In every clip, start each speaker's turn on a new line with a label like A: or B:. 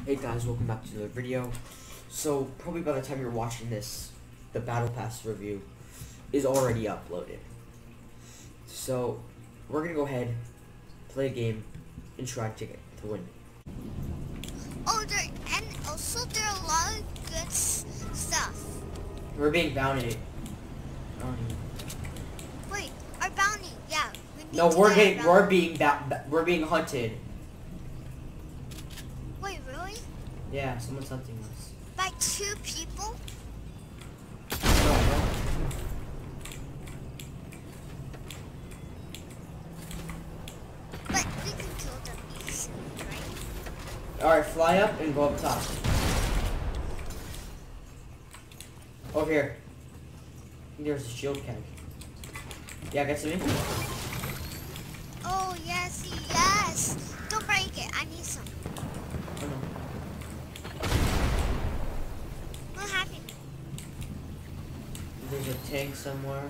A: Hey guys, welcome back to another video. So probably by the time you're watching this, the Battle Pass review is already uploaded. So we're gonna go ahead, play a game, and try to win.
B: Oh, and also there are a lot of good stuff.
A: We're being bounty.
B: Wait, our bounty? Yeah.
A: No, we're being hunted.
B: Wait, really?
A: Yeah, someone's hunting us.
B: By 2 people?
A: No.
B: But we can kill them easily, right?
A: Alright, fly up and go up top. Over here. There's a shield keg. Yeah, get some info.
B: Oh, yes, yes. Don't break it. I need some.
A: Oh, no.
B: What happened?
A: There's a tank somewhere.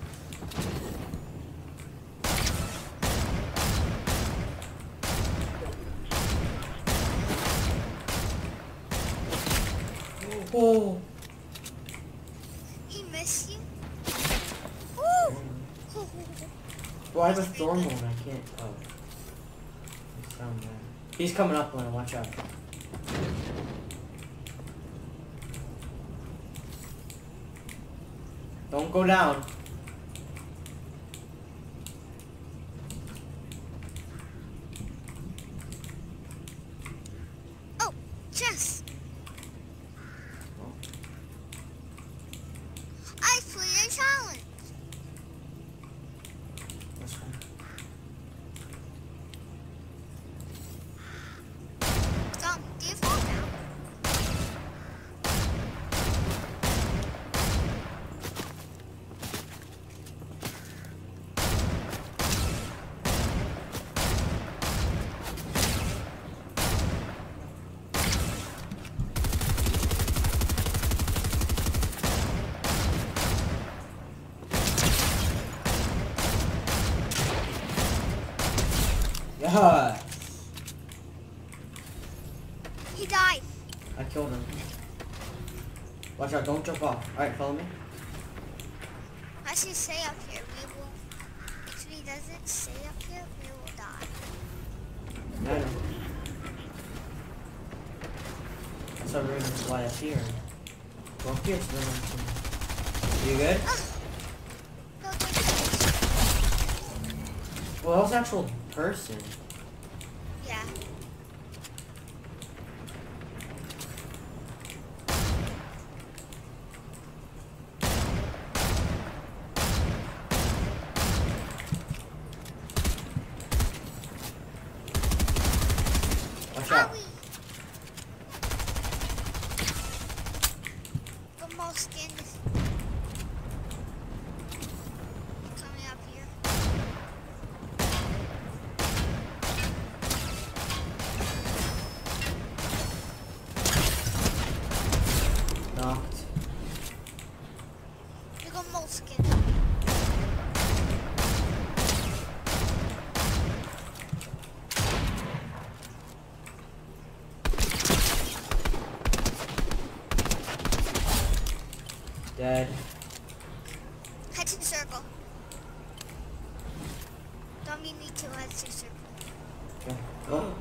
A: Oh!
B: He missed you? Ooh!
A: Well, I have a thorn one. I can't. Oh. I found that. He's coming up, Lena. Watch out. Don't go down.
B: Oh, chest. I flew a challenge.
A: That's fine.
B: Don't default now.
A: Yeah.
B: He died.
A: I killed him. Watch out. Don't jump off. Alright, follow me.
B: I should say up here, we will, if he doesn't stay up here, we will die.
A: I know. That's why we're gonna fly up here. Go up here so then I can... You good?
B: No,
A: Well, that was an actual person.
B: yeah.
A: Watch out.
B: The most skin is coming up here.
A: Knocked.
B: You got most skin.
A: Dead.
B: Head to the circle. Don't meet me too, head to the circle.
A: Okay. Oh.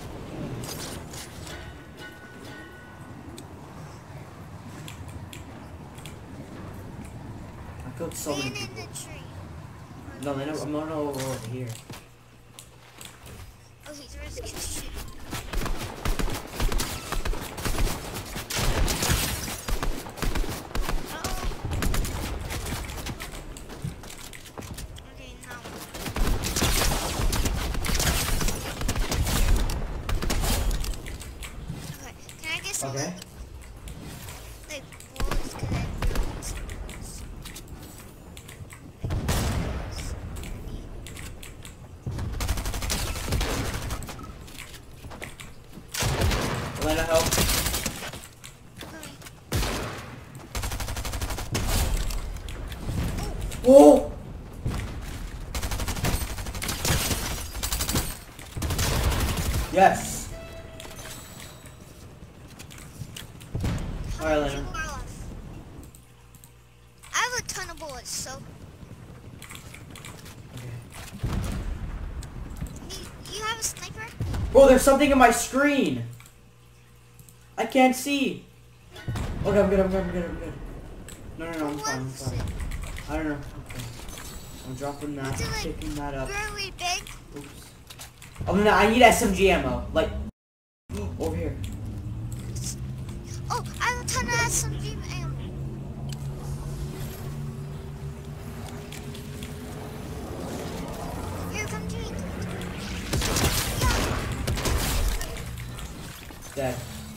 A: I killed so many
B: Stand in
A: people.
B: the tree.
A: No, I'm not over here.
B: Oh, he's risking shooting. Okay, now. Okay, can I get some?
A: Okay.
B: Like bullets, cause I really need some bullets.
A: Elena, help. Oh! Yes.
B: How
A: Alright,
B: many
A: Lena.
B: people are left? I have a ton of bullets, so.
A: Okay.
B: You have a sniper?
A: Bro, there's something in my screen. I can't see. Okay, I'm good. No, I'm fine. I don't know. Okay. I'm dropping that,
B: Is it, like,
A: picking that up.
B: really big?
A: Oops. Oh no, I need SMG ammo. Like, over here.
B: Oh, I have a ton of SMG ammo. Here, come to me.
A: Dead.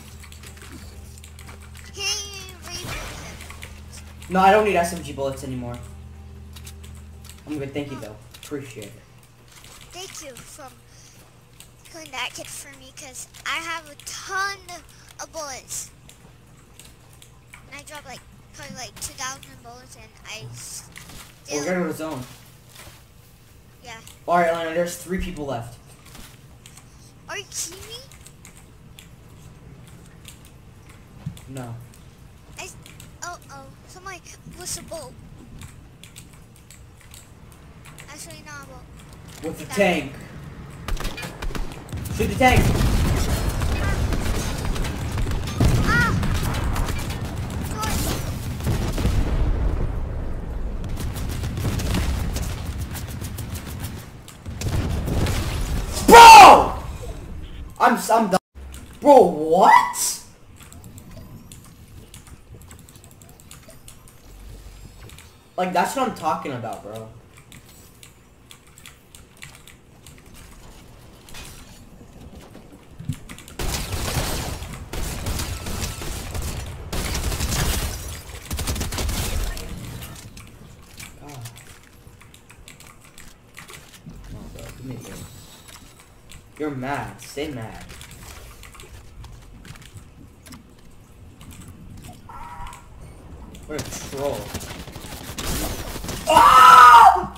B: Can you rebuild him?
A: No, I don't need SMG bullets anymore. I'm good, thank you though. Appreciate it.
B: Thank you for putting that kit for me, because I have a ton of bullets. And I dropped probably 2,000 bullets, and I still...
A: We're gonna go to zone.
B: Yeah.
A: Alright, Lena, there's 3 people left.
B: Are you kidding me?
A: No.
B: Somebody was a boat. Actually, not a boat.
A: With the tank. Shoot the tank.
B: Ah!
A: Bro! I'm done. Bro, what? Like, that's what I'm talking about, bro. You're mad. Stay mad. What a troll. Ah!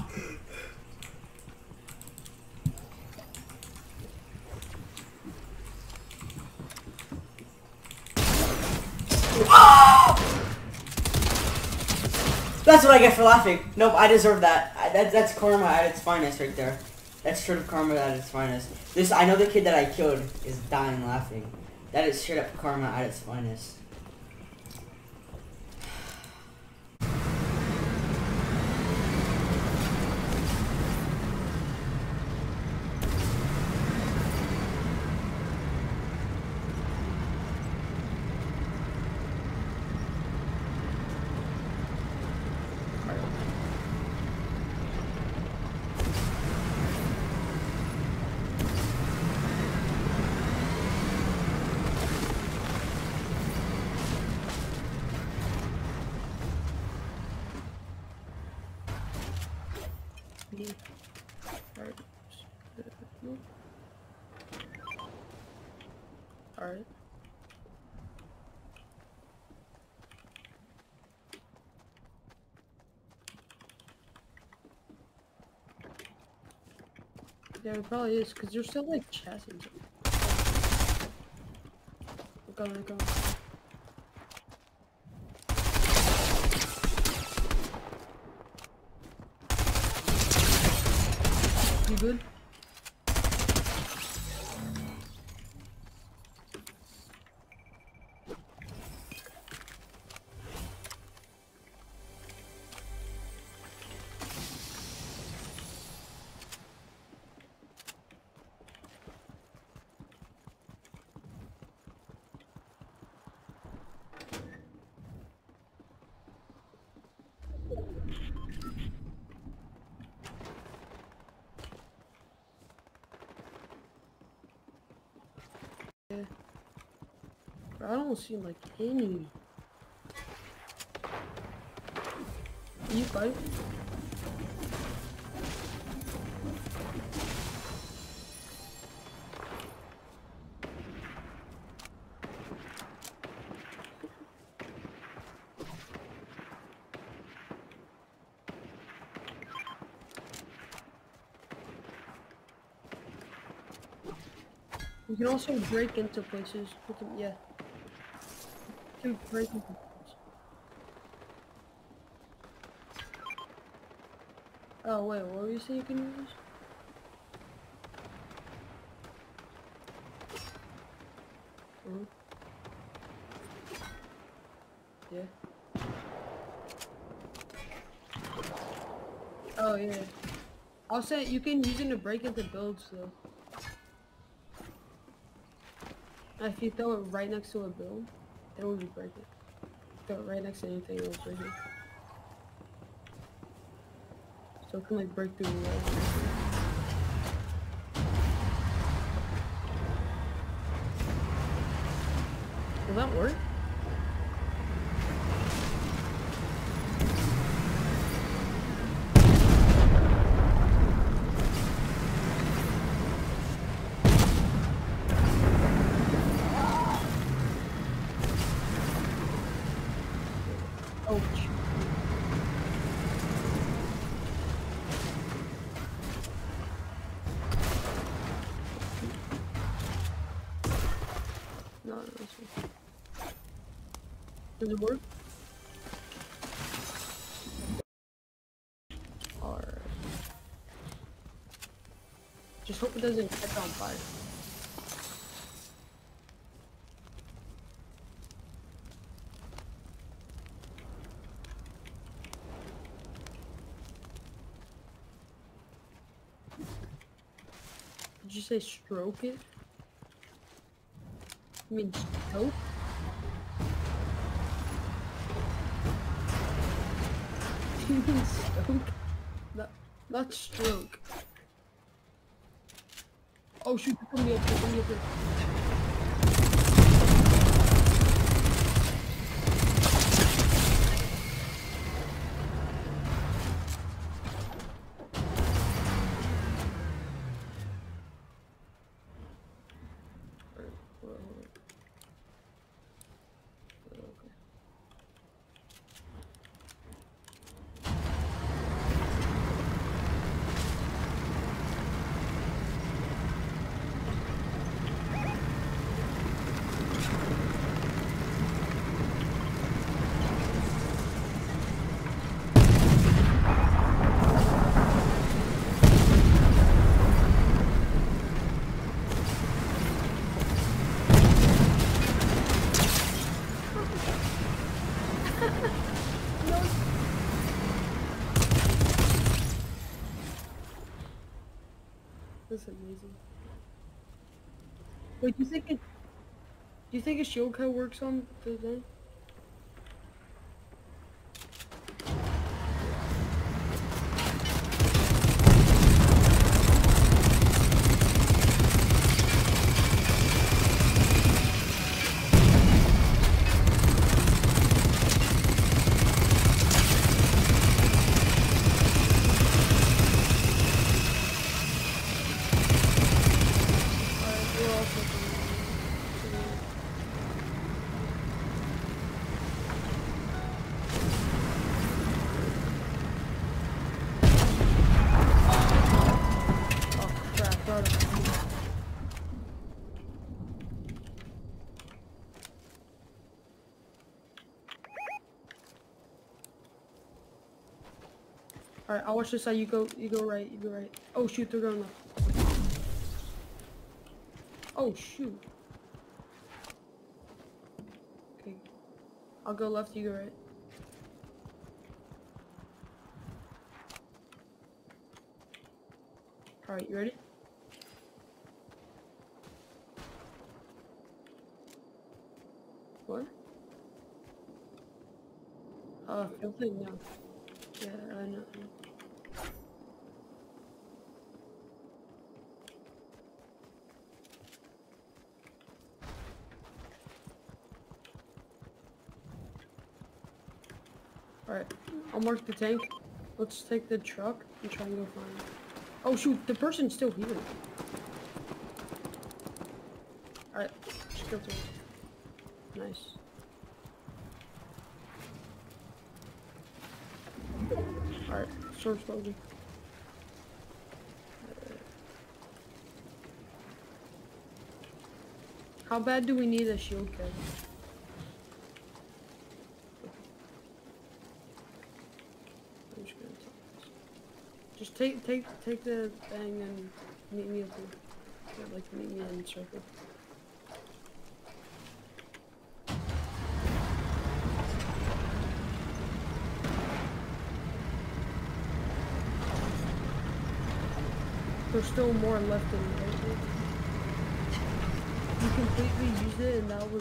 A: Ah! That's what I get for laughing. Nope, I deserve that. That's karma at its finest right there. That's straight up karma at its finest. I know the kid that I killed is dying laughing. That is straight up karma at its finest.
C: Alright. Yeah, it probably is, because there's still like chassis. Look on, look on. You good? Yeah. Bro, I don't see like any. You fight? You can also break into places. Yeah. can break into Oh wait, what were you saying you can use? Yeah. Oh yeah. I'll say you can use it to break into builds though. And if you throw it right next to a build, it will break it. Throw it right next to anything, it will break it. So it can like break through walls. Will that work? Oh, no, this one. Does it work? Alright. Just hope it doesn't catch on fire. Did you say stroke it? You mean stroke? You mean stroke? Not stroke. Oh shoot, they're coming up, they're coming up here. That's amazing. Wait, do you think a shield code works on the thing? Alright, we're all fucking. Oh crap, brought it. Alright, I'll watch this side. You go right, you go right. Oh shoot, they're going left. Oh shoot. Okay. I'll go left, you go right. Alright, you ready? What? Feel free now. Yeah, I know. Alright, I'll mark the tank. Let's take the truck and try and go find it. Oh shoot, the person's still here. Alright, just go through. Nice. Alright, sword explosion. How bad do we need a shield kit? Just take the thing and meet me at the, yeah, like meet me in the circle. There's still more left in it, right? You completely used it and that was...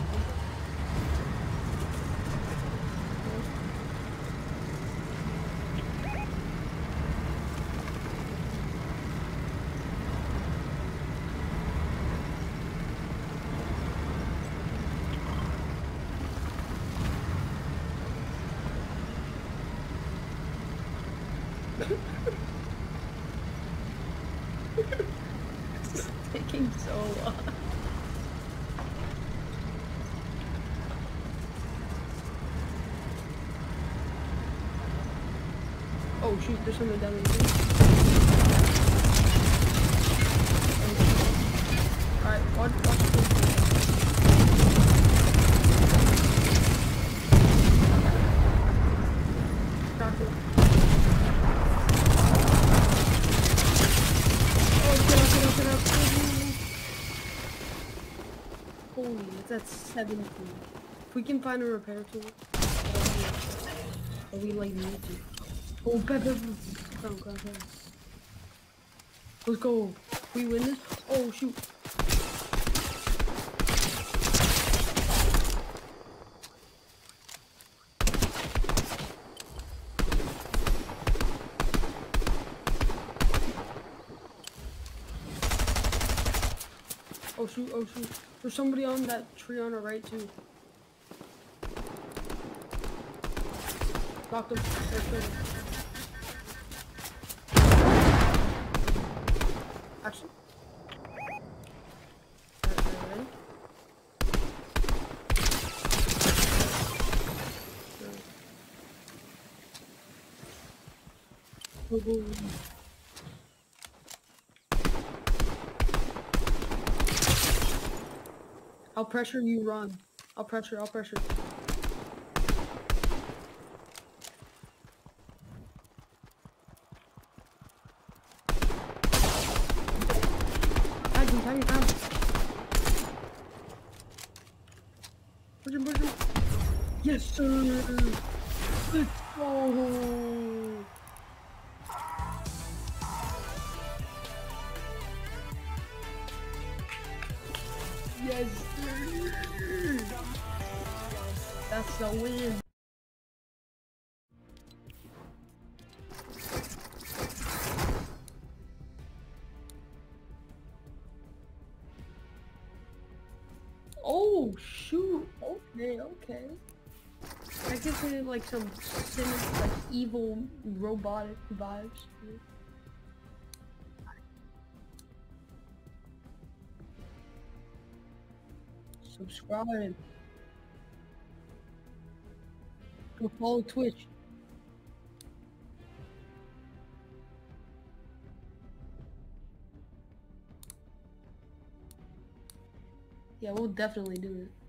C: It's taking so long. Oh shoot, there's something down there. Alright, watch this. Got it. Oh, get up. Holy, it's at 17. If we can find a repair tool, we like need to. Oh, Pepper. Come. Let's go. We win this? Oh, shoot. Oh, shoot. There's somebody on that tree on our right, too. Knocked him. Actually. Ready? Go. I'll pressure, you run. I'll pressure. Tag him. Push him. Yes, sir. Let's go. Yes, sir. That's the win. Oh shoot! Okay. That gives me like some like evil robotic vibes. Subscribe. Go follow Twitch. Yeah, we'll definitely do it.